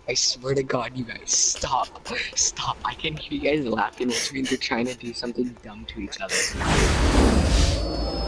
I swear to God, you guys, stop. Stop. I can hear you guys laughing, which means you're trying to do something dumb to each other.